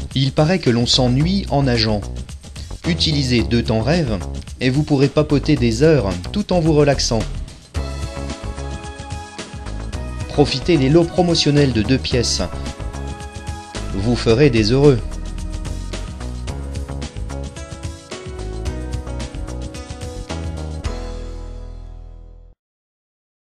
Il paraît que l'on s'ennuie en nageant. Utilisez Deux temps rêve et vous pourrez papoter des heures tout en vous relaxant. Profitez des lots promotionnels de 2 pièces. Vous ferez des heureux.